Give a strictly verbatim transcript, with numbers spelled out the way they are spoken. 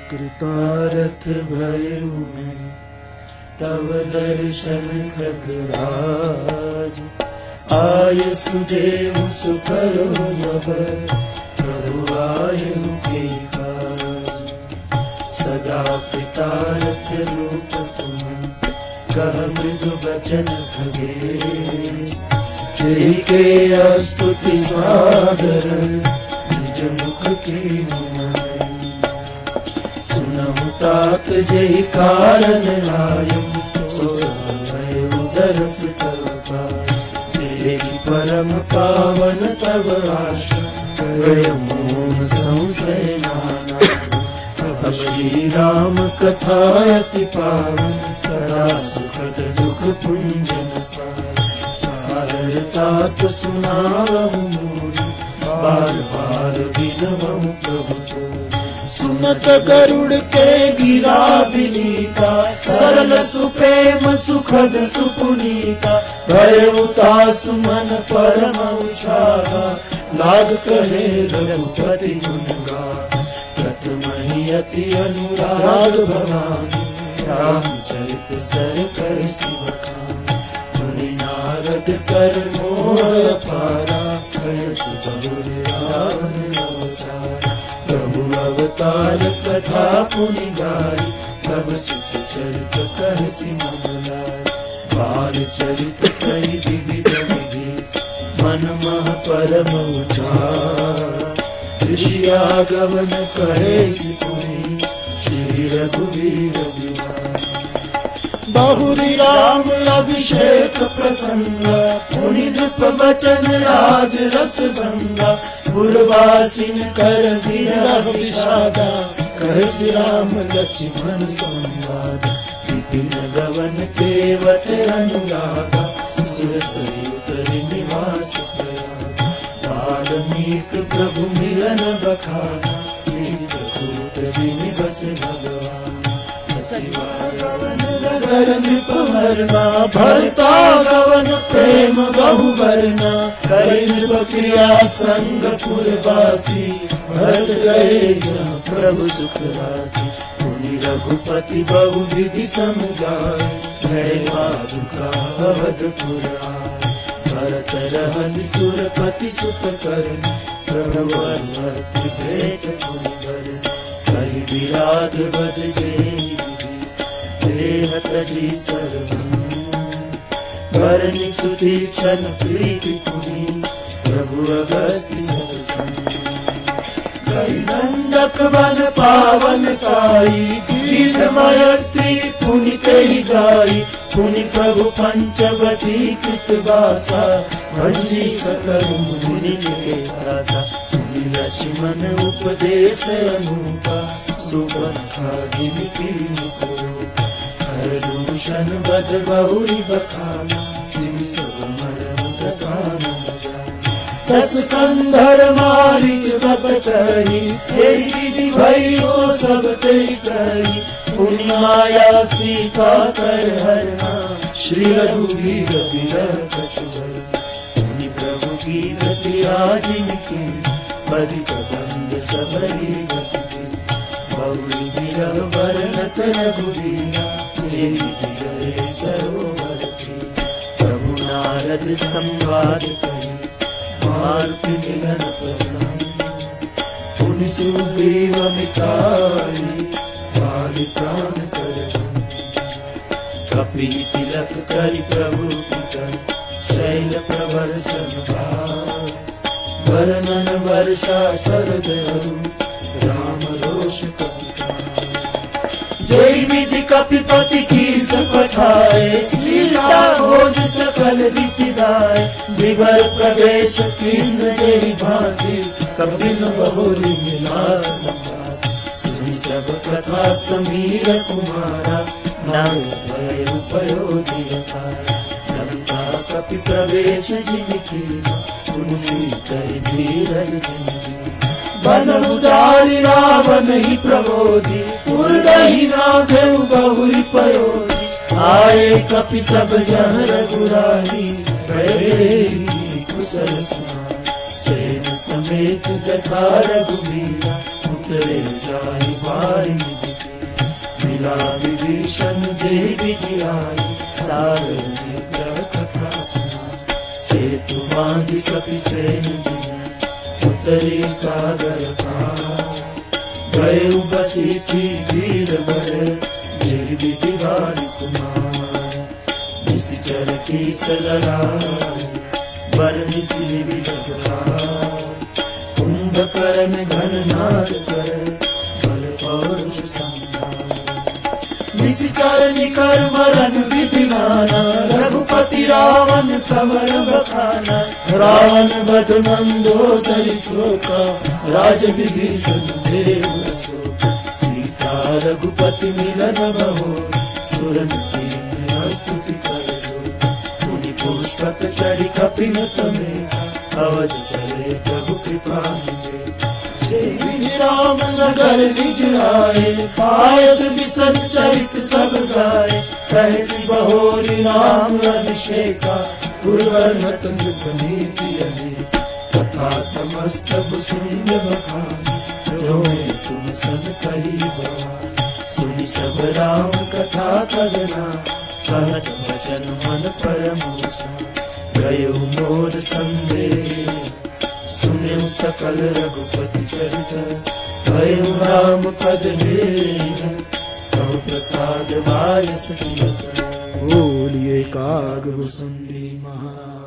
कृतारथ भयउ मैं तव दर्शन खगराज। आय सुदेव सुकरो अब प्रभु आयु के काज। सदा कृतारथ रूप तुम कह मृदु वचन खगेश। जय के स्तुति सादर निज मुख के सुनहु तात जय कारण आयु। दरस तव पाय परम पावन तव आश्रय मोह संशय नाना। श्री राम कथा अति पावन सदा सुखद दुख पुंजन सारता तो सुनावहु मोहि बार बार बिनवहु प्रभु को। सुनत गरुड़ के गिरा विनीता सरल सुप्रेम सुखद सुपुनीता। भयउता सुमन परम उछाला लाग कहे रघुपति गुण गाथा। प्रथमहि अति अनुराग भवानी रामचरित सर कर सिव खानी। नारद कर मोह अपारा कलस बहुर रावण अवतारा। प्रभु अवतार कथा पुनि गाई तब शिशु चरित कहसि मन लाई। बाल चरित कई विविध विधि मन मह परम उचार। ऋषि आगमन कहे सिपुरी श्री रघुवीर विहार। बहुरी राम अभिषेक प्रसंग पुनि नृप वचन राज रस भंगा। पुरवासिन कर विरह विषादा कहसि राम लक्ष्मण संवाद। विपिन गवन केवट अनुरागा सुरसयुत निवास प्रयाग। वाल्मीकि प्रभु मिलन बखाना चित्रकूट जिनि बस भगवान। नगर नृप हरना भरता गवन प्रेम बहु बरना। कई नृप क्रिया संग पुरवासी भरत गए जहाँ प्रभु सुख राशि। मुनि रघुपति बहु विधि समुझाए गए पादुका अवधपुर आए। भरत रहन सुरपति सुत करन प्रभु भक्त भेंट पुनि बरन। कहि विराध बद गए देह तजी सर्वं भरनि सुदीक्षण प्रीति पुनि प्रभु अगस्त्य सत्संग। कई दंडक वन पावन काई दीर्घ मयत्री पुनि तेहि गाई। पुनि प्रभु पंचवटी कृत वासा भंजी सकल मुनि के त्रासा। पुनि लक्ष्मण उपदेश अनूपा सुबंधा जिनकी मुख। दूषण बद बहुरी बखाना जिन सब मरम दसाना। दस कंधर मारिच बप कही तेरी विधि भई सो सब तेरी कही। पुनि माया सीता कर हरना श्री रघुवीर विरह कछु भरना। पुनि प्रभु की गति आजिनकी बधिक बंद सबरी गति। बहुरी विरह वर्णत रघुवीरा सरोवर की। प्रभु नारद संवाद कही मारुति मिलन प्रसन्न। पुनि सुग्रीव मिताई बाली प्राण कर। कपि तिलक करि प्रभु पितर शैल प्रवर्षन भार। वर्णन वर्षा शरद राम रोष कपिता। जय विधि कपिपति की पठाए सीता भोज सकल विसिदाय। विवर प्रवेश किन्न जय भांति कपिल बहुरी मिलास संवाद। सुनि सब कथा समीर कुमारा नाम भय उपयोगी अपारा। लंका कपि प्रवेश जिनकी तुलसी कर धीरज जिनकी। बन उजारि रावण ही प्रबोधि उर्दहि नादेव बहुरी पयोधि। आए कपि सब जन रघुराई भय कुशल सुनाई। सेन समेत जथा रघुवीरा उतरे जाहि बारि निधि मिला विभीषण देवी गिराई सारथी कथा सुना सेतु बांधि सखी सैन जी उतरे सागर पार गए बसी थी वीर बर गिर बिहारी कुमार निश्चर की सलराय बर निश्चि कुंभकर्ण घन नाद कर बल पौरुष संहार निश्चर निकर मरण विधिमाना रघुपति रावण समर बखाना रावण बध मंदोदरी शोका राज विभीषण देव अशोक सीता रघुपति मिलन बहो सुरन की स्तुति करो मुनि पुष्पक चढ़ी कपिन समेत अवध चले प्रभु कृपा राम नगर निज आए पायस बिसन चरित सब गाए कैसी बहोरी राम अभिषेका पुरवर्णत नृपनीति तथा समस्त सुंद बखानी रोए तुम सन कही बवा सुनि सब राम कथा करना कहत भजन मन परम गयो मोर संदेह सुने सकल रघुपति चरित गयो राम पद में तव प्रसाद वायस बोलिए काग भुसुंडी महाराज।